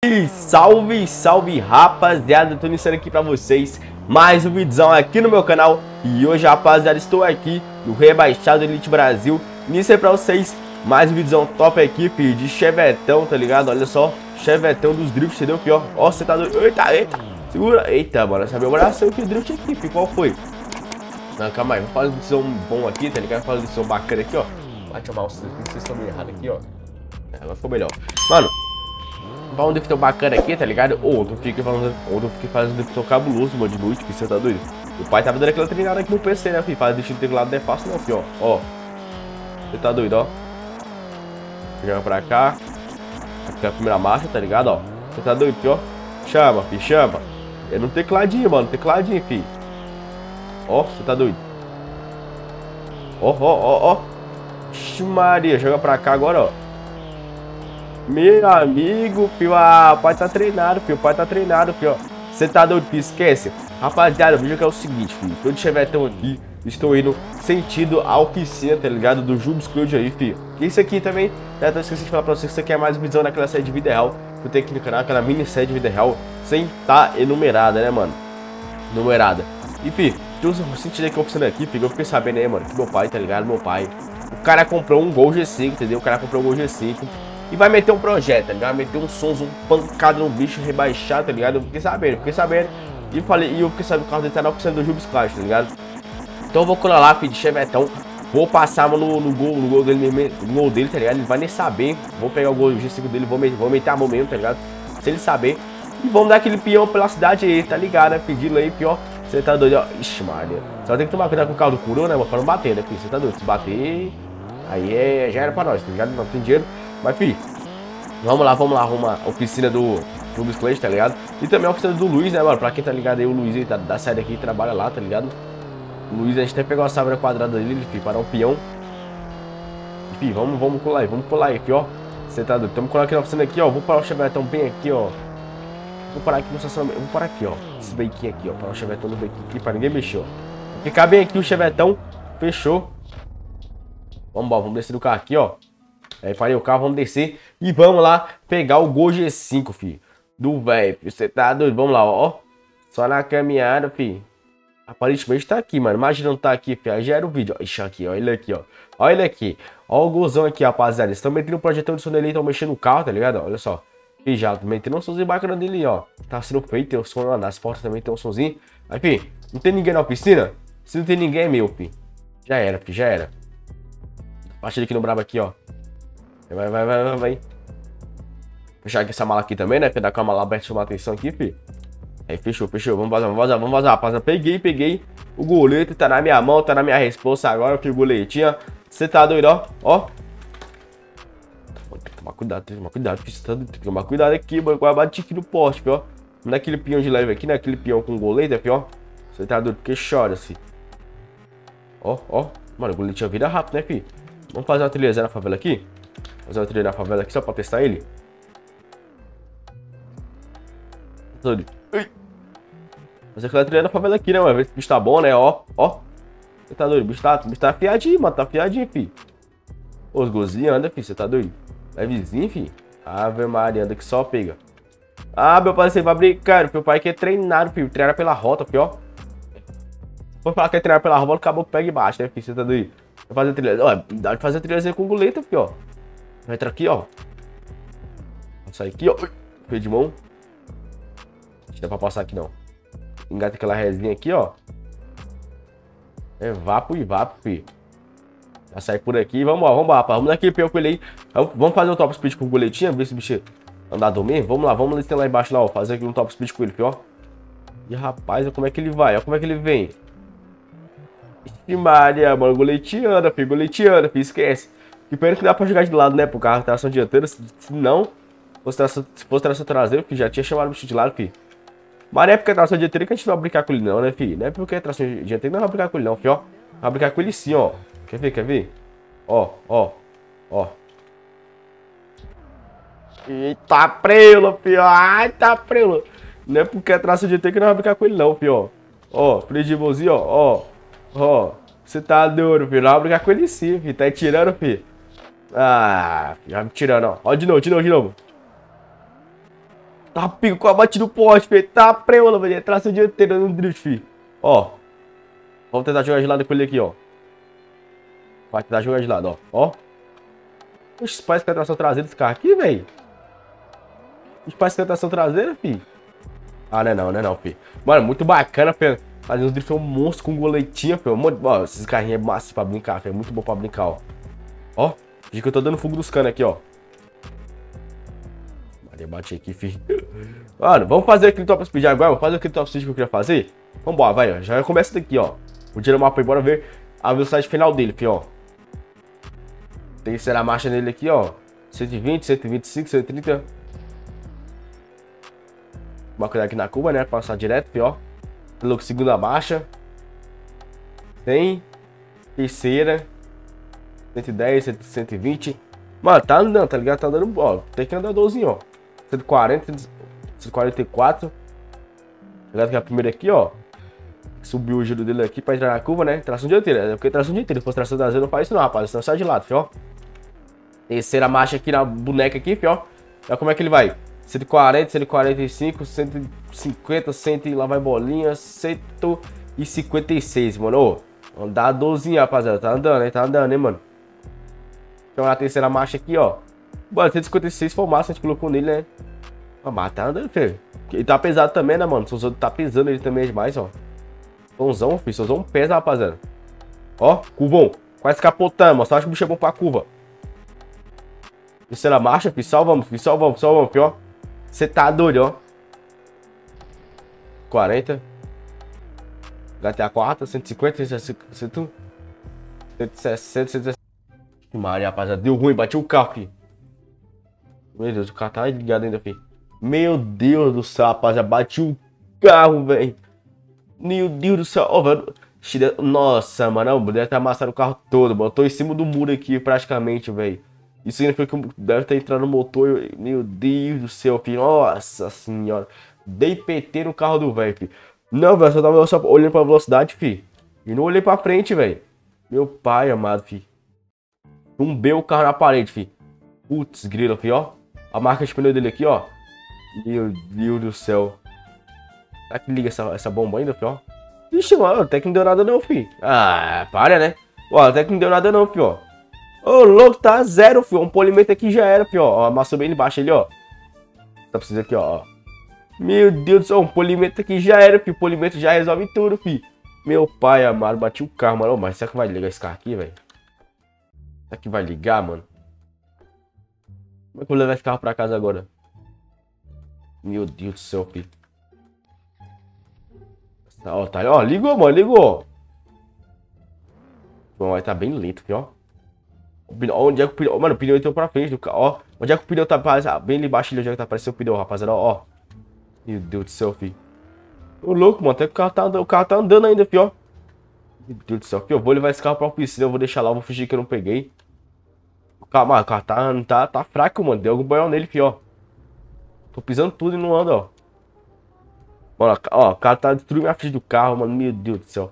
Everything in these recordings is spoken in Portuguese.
E salve, salve rapaziada, eu tô iniciando aqui pra vocês mais um vídeozão aqui no meu canal. E hoje, rapaziada, estou aqui no Rebaixado Elite Brasil. Iniciei pra vocês mais um vídeozão top aqui, filho, de chevetão, tá ligado? Olha só, chevetão dos drifts, entendeu, filho? Ó, você tá doido. Eita, eita, segura. Eita, mano, essa minha oração aqui, o drift aqui, filho, qual foi? Não, calma aí, vamos fazer um vídeozão bom aqui, tá ligado? Fazer um vídeozão bacana aqui, ó. Bate o mouse, vocês estão meio errado aqui, ó. Ela ficou melhor. Mano, um driftão bacana aqui, tá ligado? Ontem eu fiquei fazendo um driftão cabuloso, mano, de noite, que você tá doido? O pai tava dando aquela treinada aqui no PC, né, filho? Fazer drift no teclado não é fácil não, filho, ó. Você tá doido, ó. Joga pra cá. Aqui é a primeira marcha, tá ligado, ó. Você tá doido, filho, ó. Chama, filho, chama. É no tecladinho, mano, tecladinho, filho. Ó, você tá doido. Ó. Ixi, Maria, joga pra cá agora, ó. Meu amigo, filho, o pai tá treinado, filho, o pai tá treinado, filho, ó. Você tá doido, filho, esquece. Rapaziada, o vídeo aqui é o seguinte, filho, tô de chevetão aqui, estou indo sentido a oficina, tá ligado, do Jubes Cloud aí, filho. E isso aqui também, já tô esquecendo de falar pra você que você quer mais visão naquela série de vida real, eu tenho aqui no canal, aquela mini série de vida real, sem tá enumerada, né, mano, numerada. E, filho, eu senti aqui a oficina aqui, filho, eu fiquei sabendo aí, mano, que meu pai, tá ligado, meu pai, o cara comprou um Gol G5, entendeu, o cara comprou um Gol G5, e vai meter um projeto, tá ligado? Vai meter um sons, um pancada no bicho, rebaixado, tá ligado? Eu fiquei sabendo. E eu fiquei sabendo que o carro dele tá na oficina do Jubes Clash, tá ligado? Então eu vou colar lá, filho, de chevetão. Vou passar no gol dele mesmo, no gol dele, tá ligado? Ele vai nem saber. Vou pegar o gol do G5 dele, vou meter a mão mesmo, tá ligado? Se ele saber. E vamos dar aquele peão pela cidade aí, tá ligado, né? Pedindo aí, pior. Você tá doido, ó. Ixi, Maria. Só tem que tomar cuidado com o carro do Curu, né, mano? Pra não bater, né, filho? Você tá doido? Se bater, aí já era pra nós, tá ligado? Não tem dinheiro. Mas, filho, vamos lá arrumar a oficina do Jubes Clash, tá ligado? E também a oficina do Luiz, né, mano? Pra quem tá ligado aí, o Luiz aí da saída aqui trabalha lá, tá ligado? O Luiz, a gente até pegou a sábana quadrada dele, filho, para dar um peão. Enfim, vamos colar aí, aqui, ó. Você tá doido? Estamos colando aqui na oficina aqui, ó. Vou parar o chevetão bem aqui, ó. Vou parar aqui no estacionamento. Vou parar aqui, ó. Esse bequinho aqui, ó. Parar o chevetão no bequinho aqui pra ninguém mexer, ó. Ficar bem aqui o chevetão. Fechou. Vamos descer do carro aqui, ó. Aí parei o carro, vamos descer e vamos lá pegar o Gol G5, filho. Do velho, você tá doido? Vamos lá, ó. Só na caminhada, filho. Aparentemente tá aqui, mano. Imagina não tá aqui, filho. Aí já era o vídeo, ó. Ixi, aqui, ó. Ele aqui, ó. Olha ele aqui. Ó o golzão aqui, rapaziada. Eles estão metendo um projetão de som dele, estão mexendo no carro, tá ligado? Olha só. E já metendo um somzinho bacana dele, ó. Tá sendo feito, tem o som lá nas portas também, tem um somzinho. Aí, filho, não tem ninguém na oficina? Se não tem ninguém, é meu, filho. Já era, filho, já era. Baixa ele aqui no brabo aqui, ó. Vai. Fechar aqui essa mala aqui também, né? Dar com a mala aberta, chamar atenção aqui, fi. Aí, fechou. Vamos vazar, rapaziada. Peguei. O goleto tá na minha mão, tá na minha responsa agora, filho, goletinha. Você tá doido, ó? Tem que tomar cuidado, filho. Você tá doido, tem que tomar cuidado aqui, mano. Quase bati aqui no poste, filho, ó. Não é aquele peão de leve aqui, não é aquele peão com goleiro, filho, ó. Você tá doido, porque chora, assim. Ó. Mano, o goletinho vira rápido, né, filho? Vamos fazer uma trilhazinha na favela aqui? Fazer uma trilha na favela aqui só pra testar ele. Fazer aquela trilha na favela aqui, né, mano? Ver se o bicho tá bom, né? Ó. Você tá doido? O bicho tá afiadinho, mano. Tá afiadinho, fi. Os golzinhos anda, fi. Você tá doido? Levezinho, fi. Ave Maria, anda que só pega. Ah, meu pai, você vai brincar. Meu pai que é treinado, fi. Treinar pela rota, fi, ó. Se for falar que é treinar pela rota, acabou que pega embaixo, né, fi? Você tá doido? Vai fazer trilha. Ó, dá de fazer trilhazinha com goleta, fi, ó. Entra aqui, ó. Vou sair aqui, ó. Freio de mão. Não dá pra passar aqui, não. Engata aquela resinha aqui, ó. É vapo, filho. Já sai por aqui. Vamos lá, rapaz. Vamos naquele peão com ele aí. Vamos fazer um top speed com o goletinho. Ver se o bicho andar a dormir. Vamos lá embaixo lá, ó. Fazer aqui um top speed com ele, filho, ó. E rapaz, olha como é que ele vai. Olha como é que ele vem. Ixi, Maria, mano. Goletinho anda, filho. Esquece. Que pena que dá pra jogar de lado, né? Pro carro, tração dianteira. Se não, se fosse tração traseira, que já tinha chamado o bicho de lado, filho. Mas não é porque é tração dianteira que a gente vai brincar com ele, não, né, filho? Não é porque é tração dianteira que não vai brincar com ele, não, filho, ó. Vai brincar com ele sim, ó. Quer ver? Ó. Eita, prelo, filho. Ai, tá prelo. Não é porque é tração dianteira que não vai brincar com ele, não, filho, ó. Ó, freio de mãozinho, ó. Você tá doido, filho. Não vai brincar com ele sim, filho. Tá tirando, filho. Ah, já me tirando, ó. Ó, de novo. Tá pico com a batida do poste, filho. Tá preola, velho. Tração dianteira no drift, filho. Ó. Vamos tentar jogar de lado com ele aqui, ó. Vai tentar jogar de lado, ó. Ó. Oxe, parece que é a tração traseira desse carro aqui, velho. Parece que é a tração traseira, filho. Ah, não é não, filho. Mano, muito bacana, filho. Fazer uns drift é um monstro com goletinha, filho. Ó, esses carrinhos é massa pra brincar, filho. É muito bom pra brincar, ó. Ó. Diz que eu tô dando fogo dos canos aqui, ó. Bate aqui, filho. Mano, vamos fazer aquele top speed agora. Vamos fazer aquele top speed que eu queria fazer. Vambora, vai, ó. Já começa daqui, ó. Vou tirar o mapa e bora ver a velocidade final dele, filho, ó. Terceira marcha nele aqui, ó. 120, 125, 130. Vou cuidar aqui na curva, né? Passar direto, filho, ó. Pelo segunda marcha. 100. Terceira. 110, 120. Mano, tá andando, tá ligado? Tá andando, ó. Tem que andar 12, ó. 140, 144. Ligado que a primeira aqui, ó. Subiu o giro dele aqui pra entrar na curva, né? Tração dianteira. Porque tração dianteira. Se fosse tração traseira, não faz isso não, rapaz. Senão sai de lado, fio, ó. Terceira marcha aqui na boneca aqui, fio, ó. Olha como é que ele vai. 140, 145, 150, 100 e lá vai bolinha. 156, mano. Ô, andar 12, rapaziada. Tá andando, hein? Tá andando, hein, mano. Então a terceira marcha aqui, ó. Mano, 156 foi o máximo, a gente colocou nele, né? Mas tá andando, filho. Ele tá pesado também, né, mano? O Sonzão tá pesando ele também demais, ó. Sonzão, filho. Sonzão pesa, rapaziada. Ó, curvão. Quase capotando, ó. Só acho que o bicho é bom pra curva. Terceira marcha, filho. Salvamos, filho. Salvamos, filho, ó. Você tá doido, ó. 40. GTA 4, 150, 160, 160. Maria, rapaziada. Deu ruim, bati o carro, filho. Meu Deus, o carro tá ligado ainda, filho. Meu Deus do céu, rapaziada. Bati o carro, velho. Meu Deus do céu. Ó, velho. Nossa, mano. Deve ter amassado o carro todo, mano. Eu tô em cima do muro aqui, praticamente, velho. Isso significa que deve ter entrado no motor. Meu Deus do céu, filho. Nossa senhora. Dei PT no carro do velho, filho. Não, velho. Só tava só olhando pra velocidade, filho. E não olhei pra frente, velho. Meu pai amado, filho. Tumbei o carro na parede, filho. Putz, grilo, filho, ó. A marca de pneu dele aqui, ó. Meu Deus do céu. Será que liga essa bomba ainda, filho, ó? Ixi, mano, até que não deu nada não, filho. Ah, para, né? Ó, até que não deu nada não, filho, ó. Ô, louco, tá zero, filho. Um polimento aqui já era, filho, ó. Amassou bem embaixo ali, ó. Tá precisando aqui, ó. Meu Deus do céu, um polimento aqui já era, filho. Polimento já resolve tudo, filho. Meu pai amado, bati o carro, mano. Ô, mas será que vai ligar esse carro aqui, velho? Será que vai ligar, mano? Como é que eu vou levar esse carro pra casa agora? Meu Deus do céu, filho. Ó, tá, ó, ligou, mano, ligou. Bom, aí tá bem lento, filho, ó. Onde é que o pneu... Mano, o pneu entrou pra frente do carro, ó. Onde é que o pneu tá bem ali embaixo, onde é que tá aparecendo o pneu, rapaziada, ó. Meu Deus do céu, filho. Ô, louco, mano, até que o carro tá andando ainda, filho, ó. Meu Deus do céu, filho, eu vou levar esse carro pra oficina, eu vou deixar lá, eu vou fingir que eu não peguei. Calma, o carro tá fraco, mano. Deu algum banhão nele, filho, ó. Tô pisando tudo e não anda, ó. Mano, ó, o cara tá destruindo a frente do carro, mano. Meu Deus do céu.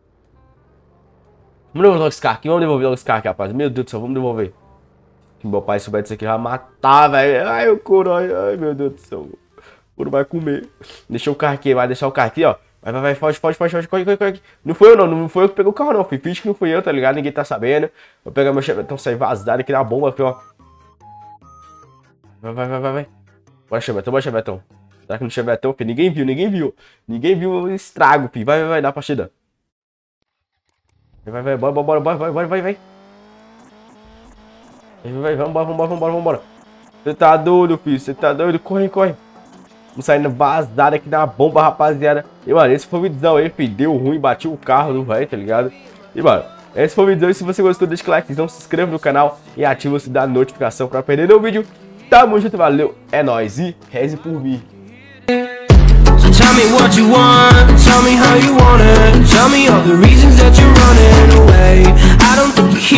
Vamos devolver logo esse carro aqui, vamos devolver logo esse carro aqui, rapaz. Meu Deus do céu, vamos devolver. Que meu pai souber disso aqui, vai matar, velho. Ai, o couro, ai, meu Deus do céu. O couro vai comer. Deixa o carro aqui, vai deixar o carro aqui, ó. Vai, foge, corre. Não foi eu não foi eu que peguei o carro não, filho. Finge que não fui eu, tá ligado? Ninguém tá sabendo. Vou pegar meu chevetão, sair vazado aqui na bomba, filho, ó. Vai. Bora, chevetão. Será que no chevetão, filho? Ninguém viu o estrago, filho. Vai, dá a partida. Vai, bora. Vai, vambora. Você tá doido, filho. Você tá doido. Corre. Vamos saindo vazado aqui na bomba, rapaziada. E, mano, esse foi o vídeo aí, filho. Deu ruim, bati o carro do velho, tá ligado? E, mano, esse foi o vídeo aí. Se você gostou, deixa o like, não se inscreva no canal e ativa o sininho da notificação pra perder nenhum vídeo. Tamo junto, valeu, é nóis e reze por mim. So tell me what you want, tell me how you want it, tell me all the reasons that you're running away. I don't think you